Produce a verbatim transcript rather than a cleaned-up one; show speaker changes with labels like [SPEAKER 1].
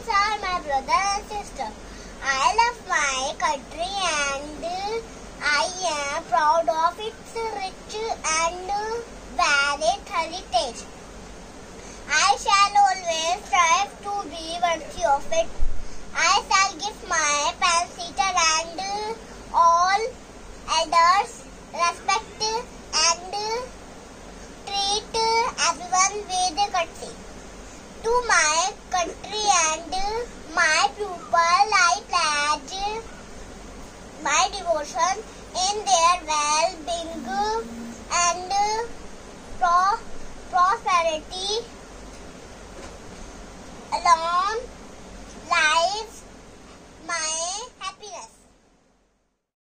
[SPEAKER 1] are my brother and sister. I love my country and I am proud of its rich and varied heritage. I shall always strive to be worthy of it. I shall give my parents, teacher and all elders respect and treat everyone with courtesy. To my country and my people I pledge my devotion in their well-being and pro prosperity, long life